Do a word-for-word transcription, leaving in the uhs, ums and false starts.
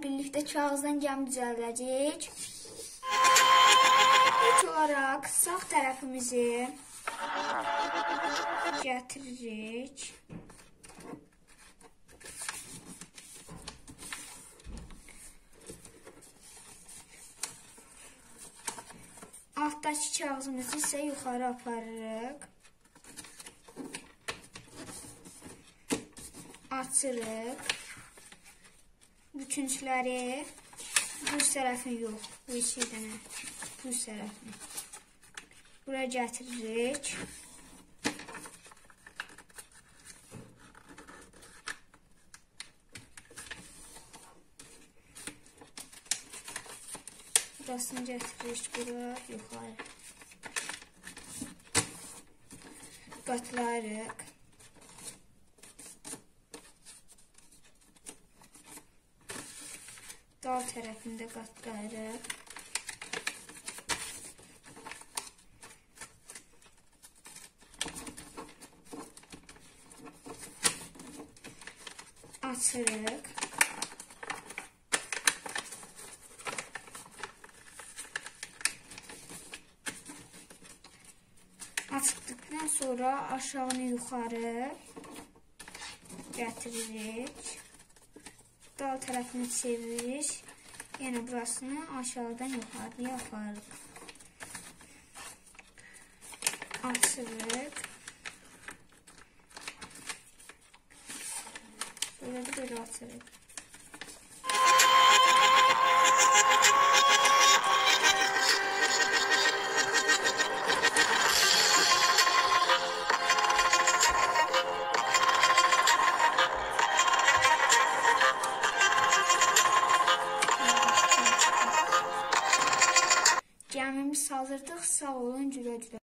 birlikdə kağızdan gəmi düzəldəcəyik. İlk olaraq sağ tərəfimizi gətiririk. Altdakı kağızımızı isə yuxarı aparırıq. Açırıq. Bütünçləri düz tərəfini yox, bu iki dənə düz tərəfini buraya gətiririk. Burasını gətiririk bura yuxarı. Qatlarıq. Dal tərəfində qatlarıq. Açırıq. Açdıqdan sonra aşağını yuxarı gətiririk. Dal tərəfini çeviririk. Yəni burasını aşağıdan yuxarıya aparırıq. Açırıq. Böyle bir böyle açırıq. Gəmimiz hazırdır. Sağ olun, gülə-gülə.